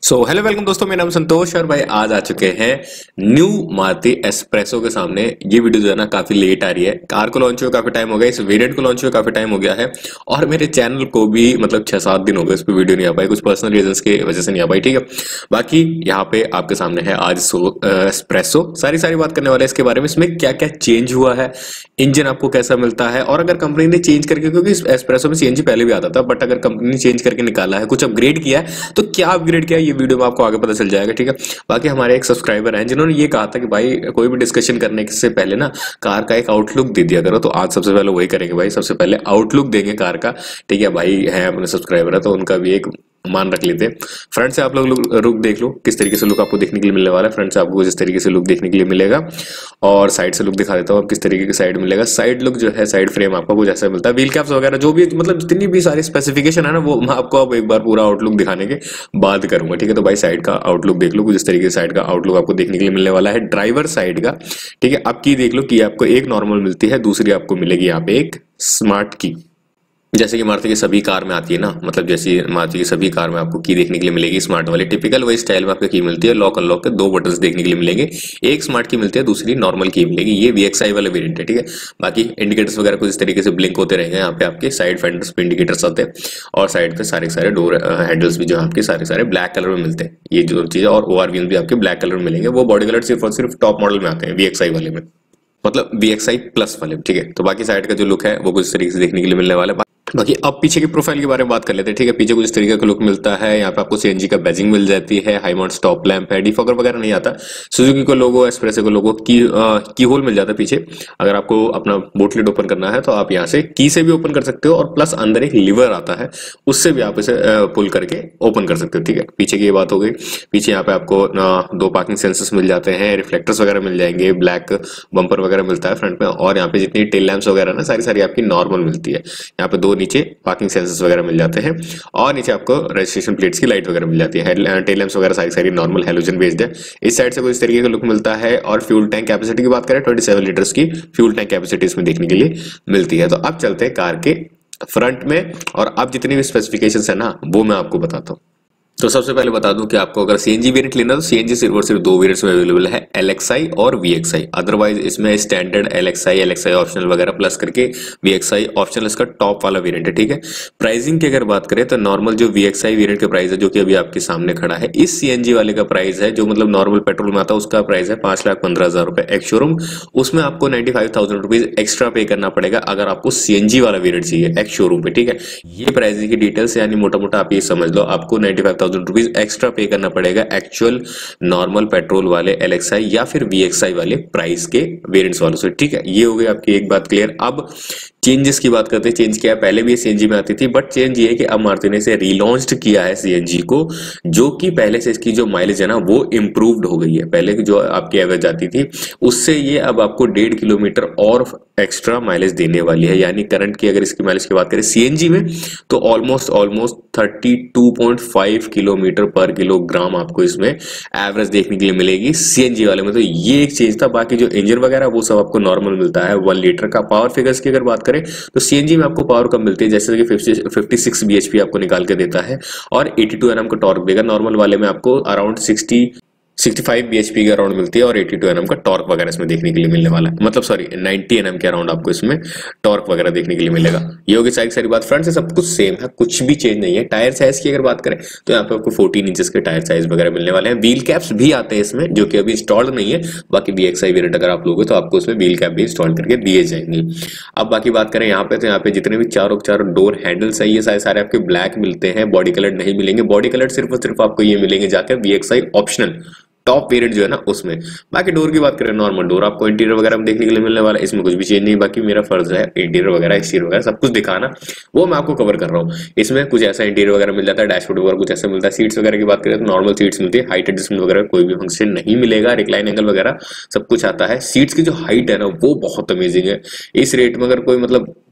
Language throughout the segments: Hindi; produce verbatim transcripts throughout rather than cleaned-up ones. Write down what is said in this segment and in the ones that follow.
सो हेलो वेलकम दोस्तों, मेरा नाम संतोष और भाई आज आ चुके हैं न्यू मारुति एस्प्रेसो के सामने। ये वीडियो जो है ना काफी लेट आ रही है। कार को लॉन्च हुए काफी टाइम हो गया, इस वेरिएंट को लॉन्च हुए काफी टाइम हो गया है और मेरे चैनल को भी मतलब छह सात दिन हो गए, इस पर वीडियो नहीं आ पाई, कुछ पर्सनल रीजंस की वजह से नहीं आ पाई। ठीक है, बाकी यहाँ पे आपके सामने है आज एस्प्रेसो। सारी सारी बात करने वाले हैं इसके बारे में, इसमें क्या क्या चेंज हुआ है, इंजन आपको कैसा मिलता है और अगर कंपनी ने चेंज करके, क्योंकि एस्प्रेसो में सीएनजी पहले भी आता था, बट अगर कंपनी ने चेंज करके निकाला है, कुछ अपग्रेड किया है, तो क्या अपग्रेड किया है ये वीडियो में आपको आगे पता चल जाएगा। ठीक है, बाकी हमारे एक सब्सक्राइबर हैं जिन्होंने ये कहा था कि भाई कोई भी डिस्कशन करने से पहले ना कार का एक आउटलुक दे दिया करो, तो आज सबसे पहले वही करेंगे भाई। सबसे पहले आउटलुक देंगे कार का। ठीक है भाई, है अपने सब्सक्राइबर है तो उनका भी एक मान रख लेते हैं। फ्रंट से आप लोग लुक देख लो किस तरीके से लुक आपको देखने के लिए मिलने वाला है। फ्रंट से आपको जिस तरीके से लुक देखने के लिए मिलेगा और साइड से लुक दिखा देता हूँ अब किस तरीके की साइड मिलेगा। साइड लुक जो है, साइड फ्रेम आपका कुछ ऐसा मिलता है। व्हील कैप्स वगैरह जो भी मतलब जितनी भी सारी स्पेसिफिकेशन है ना, वो मैं आपको अब एक बार पूरा आउटलुक दिखाने के बाद करूंगा। ठीक है, तो भाई साइड का आउटलुक देख लो, कुछ इस तरीके से साइड का आउटलुक आपको देखने के लिए मिलने वाला है ड्राइवर साइड का। ठीक है, अब की देख लो कि आपको एक नॉर्मल मिलती है, दूसरी आपको मिलेगी यहाँ पे एक स्मार्ट की, जैसे कि मारुति की सभी कार में आती है ना, मतलब जैसे मारुति की सभी कार में आपको की देखने के लिए मिलेगी स्मार्ट वाली, टिपिकल वही स्टाइल में आपको की मिलती है। लॉक अनलॉक के दो बटन्स देखने के लिए मिलेंगे, एक स्मार्ट की मिलती है, दूसरी नॉर्मल की मिलेगी। ये वीएक्सआई वाला वेरिएंट है। ठीक है, बाकी इंडिकेटर्स वगैरह कुछ इस तरीके से ब्लिंक होते रहेंगे। यहाँ पे आपके साइड फेंडर्स पे इंडिकेटर्स आते हैं और साइड पे सारे सारे डोर हैंडल्स भी जो आपके सारे सारे ब्लैक कलर में मिलते हैं। ये जो चीज, और ओआरवीएम भी आपके ब्लैक कलर में मिलेंगे। वो बॉडी कलर सिर्फ और सिर्फ टॉप मॉडल में आते हैं वीएक्सआई वाले में, मतलब वीएक्सआई प्लस वाले। ठीक है, तो बाकी साइड का जो लुक है वो कुछ इस तरीके से देखने के लिए मिलने वाला है। बाकी अब पीछे की प्रोफाइल के बारे में बात कर लेते हैं। ठीक है, पीछे कुछ इस तरीके का लुक मिलता है। यहाँ पे आपको सीएनजी का बैजिंग मिल जाती है, हाई माउंट स्टॉप लैंप है, डिफॉगर वगैरह नहीं आता। सुजुकी को लोगो, एस्प्रेसो को लोगो, की आ, की होल मिल जाता है पीछे। अगर आपको अपना बोट लिड ओपन करना है तो आप यहाँ से की से भी ओपन कर सकते हो और प्लस अंदर एक लीवर आता है, उससे भी आप इसे पुल करके ओपन कर सकते हो। ठीक है, पीछे की ये बात हो गई। पीछे यहाँ पे आपको आ, दो पार्किंग सेंसर्स मिल जाते हैं, रिफ्लेक्टर्स वगैरह मिल जाएंगे, ब्लैक बम्पर वगैरह मिलता है फ्रंट में, और यहाँ पे जितनी टेल लैंप्स वगैरह ना सारी सारी आपकी नॉर्मल मिलती है। यहाँ पे दो नीचे पार्किंग सेंसर्स वगैरह मिल जाते हैं और नीचे आपको रजिस्ट्रेशन प्लेट्स की लाइट वगैरह मिल जाती है। टेल लैंप्स वगैरह सारी सारी नॉर्मल हैलोजन बेस्ड है। इस साइड से कुछ इस तरीके का लुक मिलता है। और फ्यूल टैंक कैपेसिटी की बात करें, ट्वेंटी सेवन लीटर्स की फ्यूल टैंक कैपेसिटी इसमें देखने के लिए मिलती है। तो अब चलते हैं कार के फ्रंट में और अब जितनी भी स्पेसिफिकेशंस है ना वो मैं आपको बताता हूँ। तो सबसे पहले बता दूं कि आपको अगर सीएनजी वेरिएंट लेना है तो सीएनजी सिर्फ और सिर्फ दो वेरिएंट्स में अवेलेबल है, एलएक्सआई और वीएक्सआई। अदरवाइज इसमें स्टैंडर्ड एलएक्सआई, एलएक्सआई ऑप्शनल वगैरह प्लस करके वीएक्सआई ऑप्शनल इसका टॉप वाला वेरिएंट है। ठीक है, प्राइसिंग की अगर बात करें तो नॉर्मल जो वीएक्सआई वेरिएंट का प्राइस है, जो कि अभी आपके सामने खड़ा है, इस सीएनजी वाले का प्राइस है, जो मतलब नॉर्मल पेट्रोल में आता है उसका प्राइस है पांच लाख पंद्रह हजार रुपए एक्स शोरूम। उसमें आपको ninety five thousand rupees extra pay करना पड़ेगा अगर आपको सीएनजी वाला वेरिएंट चाहिए एक्स शोरूम पे। ठीक है, ये प्राइसिंग की डिटेल्स यानी मोटा मोटा आप ये समझ लो, आपको ninety five thousand rupees extra pay करना पड़ेगा एक्चुअल नॉर्मल पेट्रोल वाले एलएक्सआई या फिर वीएक्सआई वाले प्राइस के वेरिएंट्स वालों से। ठीक है, ये हो गई आपकी एक बात क्लियर। अब चेंजेस की बात करते हैं। चेंज किया, पहले भी सीएनजी में आती थी, बट चेंज ये है कि अब मारुति ने इसे रीलॉन्च्ड किया है सीएनजी को, जो कि पहले से इसकी जो माइलेज है ना वो इंप्रूव्ड हो गई है। पहले जो आपकी एवरेज आती थी उससे ये अब आपको डेढ़ किलोमीटर और एक्स्ट्रा माइलेज देने वाली है। यानी करंट की अगर इसकी माइलेज की बात करें सीएनजी में तो almost almost thirty two point five kilometre पर किलोग्राम आपको इसमें एवरेज देखने के लिए मिलेगी सीएनजी वाले में। तो ये एक चेंज था। बाकी जो इंजन वगैरह वो सब आपको नॉर्मल मिलता है वन लीटर का। पावर फिगर्स की अगर बात करें तो सीएनजी में आपको पावर कम मिलती है, जैसे कि फिफ्टी सिक्स बीएचपी आपको निकाल के देता है और एटी टू एनएम का टॉर्क देगा। नॉर्मल वाले में आपको around sixty sixty five BHP के अराउंड मिलती है और एटी टू एनएम का टॉर्क वगैरह इसमें देखने के लिए मिलने वाला है, मतलब सॉरी नाइन्टी एनएम के अराउंड आपको इसमें टॉर्क वगैरह देखने के लिए मिलेगा। ये होगी सारी सारी बात। फ्रंट से सब कुछ सेम है, कुछ भी चेंज नहीं है। टायर साइज की अगर बात करें तो यहाँ पे आपको फोर्टीन इंचेस के टायर साइज वगैरह मिलने वाले हैं। व्हील कैप्स भी आते हैं इसमें, जो कि अभी इंस्टॉल्ड नहीं है। बाकी वीएक्सआई वेरिएंट अगर आप लोगे तो आपको उसमें व्हील कैप भी इंस्टॉल करके दिए जाएंगे। अब बाकी बात करें यहाँ पे, तो यहाँ पे जितने भी चारों चारों डोर हैंडल्स है ये सारे सारे आपके ब्लैक मिलते हैं, बॉडी कलर नहीं मिलेंगे। बॉडी कलर सिर्फ और सिर्फ आपको ये मिलेंगे जाकर वीएक्सआई ऑप्शनल टॉप वेरिएंट जो है ना उसमें। बाकी डोर की बात करें, नॉर्मल डोर आपको इंटीरियर वगैरह में देखने के लिए मिलने वाला है। इसमें कुछ भी चेंज नहीं। बाकी मेरा फर्ज है इंटीरियर वगैरह, एक्सटीरियर वगैरह सब कुछ दिखाना, वो मैं आपको कवर कर रहा हूँ। इसमें कुछ ऐसा इंटीरियर वगैरह मिल जाता है, डैशबोर्ड वगैरह कुछ ऐसा मिलता है। सीट्स वगैरह की बात करें तो नॉर्मल सीट्स मिलती है, हाइट एडजस्टमेंट वगैरह कोई भी फंक्शन नहीं मिलेगा, रिक्लाइन एंगल वगैरह सब कुछ आता है। सीट्स की जो हाइट है ना वो बहुत अमेजिंग है। इस रेट में अगर कोई मतलब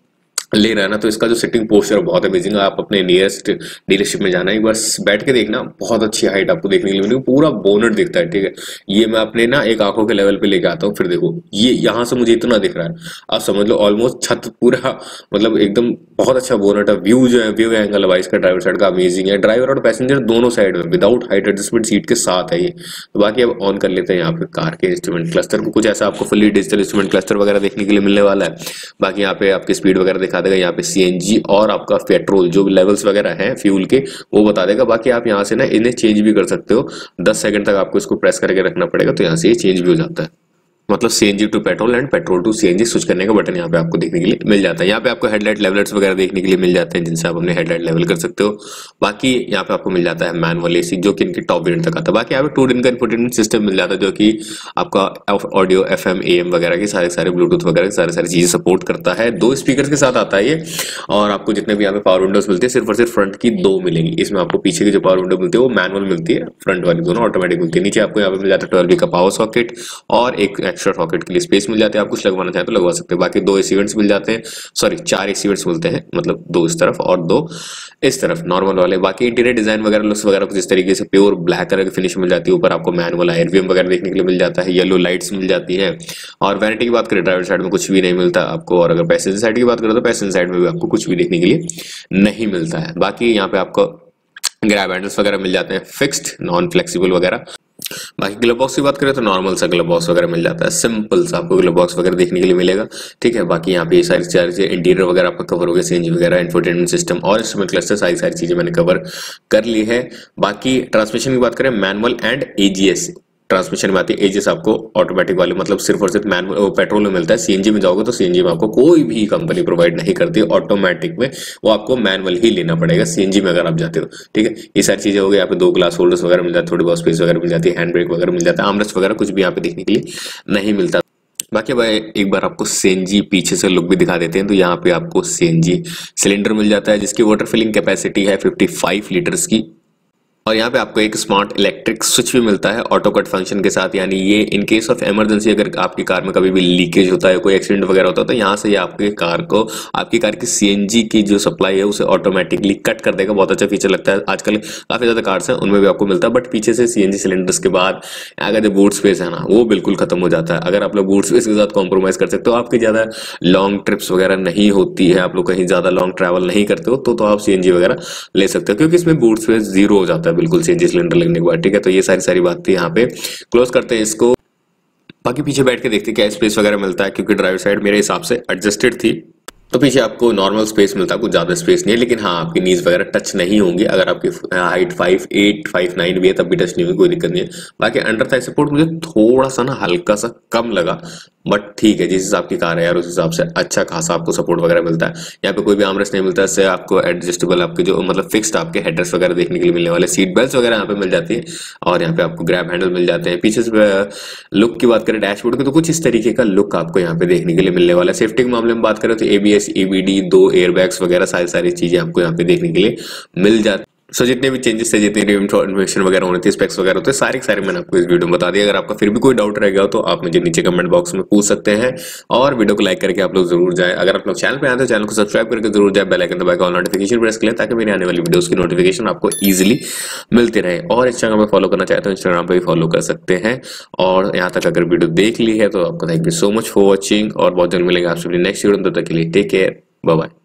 ले रहा है ना, तो इसका जो सिटिंग पोस्चर बहुत अमेजिंग है। आप अपने नियरेस्ट डीलरशिप में जाना, एक बार बैठ के देखना, बहुत अच्छी हाइट आपको देखने के लिए मिलेगी, पूरा बोनट दिखता है, ठीक है। ये मैं अपने ना एक आंखों के लेवल पे लेके आता हूँ, फिर देखो ये यहाँ से मुझे इतना दिख रहा है, आप समझ लो ऑलमोस्ट छत पूरा, मतलब एकदम बहुत अच्छा बोनट है। व्यू जो है, व्यू एंगल है इसका ड्राइवर साइड का अमेजिंग है, ड्राइवर और पैसेंजर दोनों साइड में विदाउट हाइट एडजस्टमेंट सीट के साथ है ये। तो बाकी अब ऑन कर लेते हैं यहाँ पे कार के इंस्ट्रूमेंट क्लस्टर को, कुछ ऐसा आपको फुली डिजिटल इंस्ट्रूमेंट क्लस्टर वगैरह देखने के लिए मिलने वाला है। बाकी यहाँ पे आपकी स्पीड वगैरह दिखा देगा, यहाँ पे सीएनजी और आपका पेट्रोल जो लेवल्स वगैरह हैं फ्यूल के वो बता देगा। बाकी आप यहाँ से ना इन्हें चेंज भी कर सकते हो, दस सेकंड तक आपको इसको प्रेस करके रखना पड़ेगा, तो यहाँ से ये चेंज भी हो जाता है, मतलब CNG to petrol and petrol to CNG switch करने का बटन यहाँ पे आपको देखने के लिए मिल जाता है। यहाँ पे आपको हेडलाइट लेवलर्स वगैरह देखने के लिए मिल जाते हैं, जिनसे आप अपने हेडलाइट लेवल कर सकते हो। बाकी यहाँ पे आपको मिल जाता है मैनुअल एसी, जो कि इनकी टॉप वेरिएंट तक आता है। बाकी यहाँ पे टू दिन का इंफोटेनमेंट सिस्टम मिल जाता है, जो कि आपका ऑडियो, एफएम, एएम वगैरह की सारे सारे ब्लूटूथ वगैरह की सारी सारी चीजें सपोर्ट करता है। दो स्पीकर के साथ आता है ये, और आपको जितने भी यहाँ पे पावर विंडोज मिलती है सिर्फ और सिर्फ फ्रंट की दो मिलेंगी। इसमें आपको पीछे की जो पावर विंडो मिलती है वो मैनुअल मिलती है, फ्रंट वाली दोनों ऑटोमेटिक मिलती है। नीचे आपको यहाँ पे मिल जाता है ट्वेल्व का पावर सॉकेट और एक एक्स्ट्रा सॉकेट के लिए स्पेस मिल जाते हैं, आप कुछ लगवाना चाहें तो लगवा सकते हैं। बाकी दो एसी वेंट्स मिल जाते हैं, सॉरी चार एसी वेंट्स मिलते हैं, मतलब दो इस तरफ और दो इस तरफ नॉर्मल वाले। बाकी इंटीरियर डिजाइन वगैरह लुक्स वगैरह कुछ इस तरीके से प्योर ब्लैक कलर की फिनिश मिल जाती है। ऊपर आपको मैनुअल आईआरवीएम वगैरह देखने के लिए मिल जाता है, येलो लाइट्स मिल जाती है। और वारंटी की बात करें ड्राइवर साइड में कुछ भी नहीं मिलता आपको, और अगर पैसेंजर साइड की बात करें तो पैसेंजर साइड में भी आपको कुछ भी देखने के लिए नहीं मिलता है। बाकी यहाँ पे आपको ग्रैब हैंडल्स वगैरह मिल जाते हैं, फिक्स्ड नॉन फ्लेक्सिबल वगैरह। बाकी ग्लव बॉक्स की बात करें तो नॉर्मल सा ग्लव बॉक्स वगैरह मिल जाता है, सिंपल सा आपको ग्लव बॉक्स वगैरह देखने के लिए मिलेगा, ठीक है। बाकी यहाँ पे ये सारी सारी इंटीरियर वगैरह आपका कवर हो गया, सीएनजी वगैरह, इंफोटेनमेंट सिस्टम और इंस्ट्रूमेंट क्लस्टर, सारी सारी चीजें मैंने कवर कर ली है। बाकी ट्रांसमिशन की बात करें मैनुअल एंड एजीएस ट्रांसमिशन में आती है। एजीएस आपको ऑटोमेटिक वाले, मतलब सिर्फ और सिर्फ मैनुअल पेट्रोल में मिलता है। सीएनजी में जाओगे तो सीएनजी में आपको कोई भी कंपनी प्रोवाइड नहीं करती ऑटोमेटिक में, वो आपको मैनुअल ही लेना पड़ेगा सीएनजी में अगर आप जाते हो, ठीक है। ये सारी चीजें हो गई। यहाँ पे दो ग्लास होल्डर्स वगैरह मिल जाते हैं, थोड़ी बहुत स्पेस वगैरह मिल जाती है, हैंड ब्रेक वगैरह मिल जाता है, आर्मरेस्ट वगैरह कुछ भी यहाँ पे देखने के लिए नहीं मिलता। बाकी भाई एक बार आपको सीएनजी पीछे से लुक भी दिखा देते हैं, तो यहाँ पे आपको सीएनजी सिलेंडर मिल जाता है, जिसकी वाटर फिलिंग कैपेसिटी है पचपन लीटर्स की। और यहाँ पे आपको एक स्मार्ट इलेक्ट्रिक स्विच भी मिलता है ऑटो कट फंक्शन के साथ, यानी ये इन केस ऑफ इमरजेंसी अगर आपकी कार में कभी भी लीकेज होता है, कोई एक्सीडेंट वगैरह होता है, तो यहाँ से ये आपके कार को, आपकी कार की सीएनजी की जो सप्लाई है उसे ऑटोमेटिकली कट कर देगा। बहुत अच्छा फीचर लगता है, आजकल काफी ज्यादा कार्स हैं उनमें भी आपको मिलता है। बट पीछे से सीएनजी सिलेंडर्स के बाद अगर जो बूट स्पेस है ना वो बिल्कुल खत्म हो जाता है। अगर आप लोग बूट स्पेस के साथ कॉम्प्रोमाइज कर सकते हो, आपकी ज्यादा लॉन्ग ट्रिप्स वगैरह नहीं होती है, आप लोग कहीं ज्यादा लॉन्ग ट्रैवल नहीं करते हो, तो, तो आप सीएनजी वगैरह ले सकते हो, क्योंकि इसमें बूट स्पेस जीरो हो जाता है बिल्कुल सीएनजी सिलेंडर लगने के बाद, ठीक है। तो ये सारी सारी बात थी, यहाँ पे क्लोज करते हैं इसको। बाकी पीछे बैठ के देखते हैं क्या स्पेस वगैरह मिलता है, क्योंकि ड्राइवर साइड मेरे हिसाब से एडजस्टेड थी, तो पीछे आपको नॉर्मल स्पेस मिलता है, कुछ ज्यादा स्पेस नहीं है, लेकिन हाँ आपकी नीज वगैरह टच नहीं होंगी। अगर आपकी height five eight five nine भी है तब भी टच नहीं होगी, कोई दिक्कत नहीं है। बाकी अंडर थाई सपोर्ट मुझे थोड़ा सा ना हल्का सा कम लगा, बट ठीक है, जिस हिसाब की कार है यार उस हिसाब से अच्छा खासा आपको सपोर्ट वगैरह मिलता है। यहाँ पे कोई भी आर्मरेस्ट नहीं मिलता है, इससे आपको एडजस्टेबल आपके जो मतलब फिक्स्ड आपके हेडरेस्ट वगैरह देखने के लिए मिलने वाले, सीट बेल्ट वगैरह यहाँ पे मिल जाती है, और यहाँ पे आपको ग्रैब हैंडल मिल जाते हैं। पीछे से लुक की बात करें डैशबोर्ड की, तो कुछ इस तरीके का लुक आपको यहाँ पे देखने के लिए मिलने वाला है। सेफ्टी के मामले में बात करें तो एबीएस, ईबीडी, दो एयरबैग्स वगैरह सारी सारी चीजें आपको यहाँ पे देखने के लिए मिल जाती है। सो so, जितने भी चेंजेस थे, जितनी भी इन्फॉर्मेशन वगैरह होनी थी, स्पेक्स वगैरह होते, सारे सारे मैंने आपको इस वीडियो में बता दिया। अगर आपका फिर भी कोई डाउट रह गया हो तो आप मुझे नीचे कमेंट बॉक्स में पूछ सकते हैं, और वीडियो को लाइक करके आप लोग जरूर जाए। अगर आप लोग चैनल पे आए तो चैनल को सब्सक्राइब करके जरूर जाए, बेल आइकन दबा के ऑल नोटिफिकेशन प्रेस कर लें, ताकि मेरी आने वाली वीडियोस की नोटिफिकेशन आपको इजीली मिलती रहे। और इंस्टाग्राम में फॉलो करना चाहते हो इंस्टाग्राम पे भी फॉलो कर सकते हैं। और यहाँ तक अगर वीडियो देख ली है तो आपको thank you so much for watching, और बहुत जल्द मिलेंगे आपसे नेक्स्ट वीडियो, तब तक के लिए टेक केयर, बाय बाय।